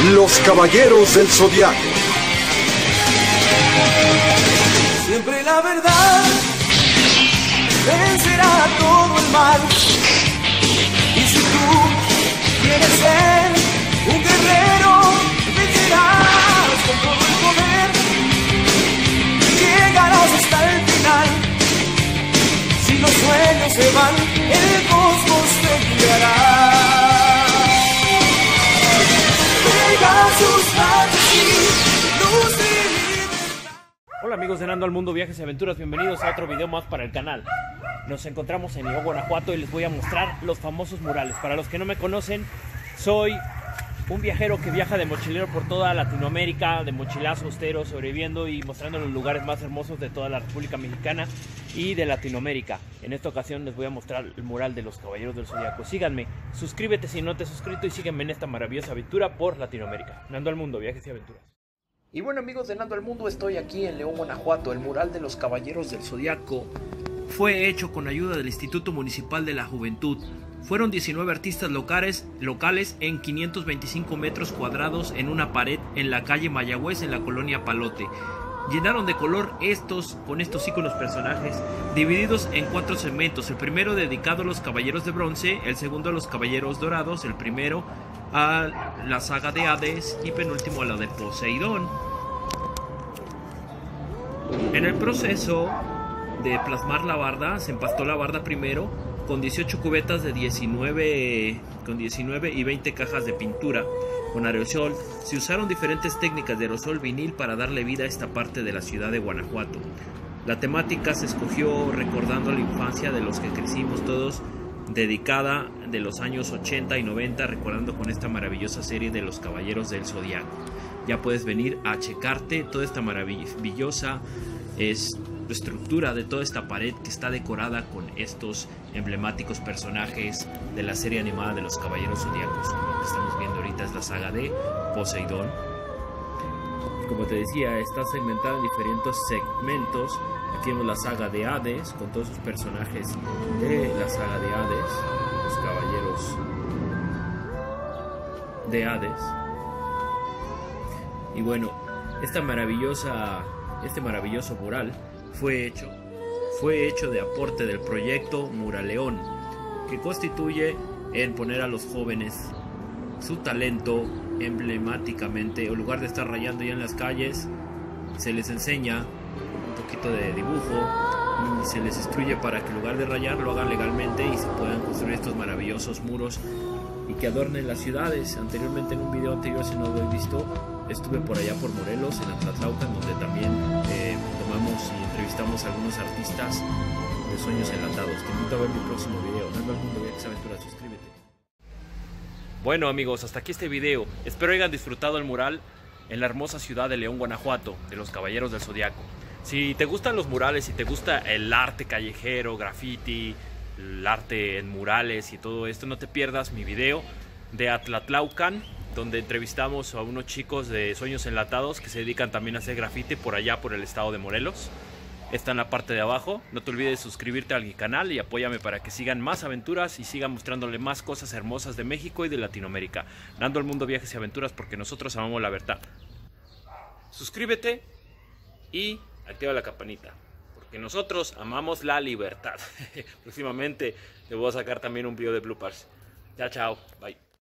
Los Caballeros del Zodiaco. Siempre la verdad vencerá todo el mal. Y si tú quieres ser un guerrero, vencerás con todo el poder. Llegarás hasta el final. Si los sueños se van, el cosmos te guiará. Pegasus, luz y libertad. Hola amigos de Nando al Mundo, Viajes y Aventuras, bienvenidos a otro video más para el canal. Nos encontramos en León, Guanajuato y les voy a mostrar los famosos murales. Para los que no me conocen, soy un viajero que viaja de mochilero por toda Latinoamérica, de mochilazo austero, sobreviviendo y mostrando los lugares más hermosos de toda la República Mexicana y de Latinoamérica. En esta ocasión les voy a mostrar el mural de los Caballeros del Zodiaco. Síganme, suscríbete si no te has suscrito y sígueme en esta maravillosa aventura por Latinoamérica. Nando al Mundo, Viajes y Aventuras. Y bueno amigos de Nando al Mundo, estoy aquí en León, Guanajuato. El mural de los Caballeros del Zodiaco fue hecho con ayuda del Instituto Municipal de la Juventud. Fueron 19 artistas locales en 525 metros cuadrados en una pared en la calle Mayagüez, en la colonia Palote. Llenaron de color con estos íconos personajes, divididos en 4 segmentos. El primero dedicado a los Caballeros de Bronce, el segundo a los Caballeros Dorados, el primero a la saga de Hades y penúltimo a la de Poseidón. En el proceso de plasmar la barda, se empastó la barda primero con 18 cubetas de 19 y 20 cajas de pintura con aerosol. Se usaron diferentes técnicas de aerosol vinil para darle vida a esta parte de la ciudad de Guanajuato. La temática se escogió recordando la infancia de los que crecimos todos, dedicada de los años 80 y 90, recordando con esta maravillosa serie de los Caballeros del Zodiaco. Ya puedes venir a checarte toda esta maravillosa estructura de toda esta pared que está decorada con estos emblemáticos personajes de la serie animada de los Caballeros Zodiacos. Lo que estamos viendo ahorita es la saga de Poseidón. Como te decía, está segmentada en diferentes segmentos. Aquí vemos la saga de Hades con todos sus personajes de la saga de Hades, los Caballeros de Hades. Y bueno, este maravilloso mural fue hecho de aporte del proyecto Muraleón, que constituye en poner a los jóvenes su talento emblemáticamente. En lugar de estar rayando ya en las calles, se les enseña un poquito de dibujo y se les instruye para que en lugar de rayar lo hagan legalmente y se puedan construir estos maravillosos muros y que adornen las ciudades. Anteriormente, en un video anterior, si no lo he visto, estuve por allá por Morelos, en Atlatlaucan, donde también tomamos y entrevistamos a algunos artistas de Sueños Enlatados. Te invito a ver mi próximo video. Nando al Mundo, Viajes y Aventuras, suscríbete. Bueno amigos, hasta aquí este video. Espero hayan disfrutado el mural en la hermosa ciudad de León, Guanajuato, de los Caballeros del Zodiaco. Si te gustan los murales, si te gusta el arte callejero, graffiti, el arte en murales y todo esto, no te pierdas mi video de Atlatlaucan, donde entrevistamos a unos chicos de Sueños Enlatados que se dedican también a hacer graffiti por allá por el estado de Morelos. Está en la parte de abajo. No te olvides de suscribirte a mi canal y apóyame para que sigan más aventuras y sigan mostrándole más cosas hermosas de México y de Latinoamérica. Nando al Mundo, Viajes y Aventuras, porque nosotros amamos la verdad. Suscríbete y activa la campanita, porque nosotros amamos la libertad. Próximamente te voy a sacar también un video de bloopers. Chao, chao, bye.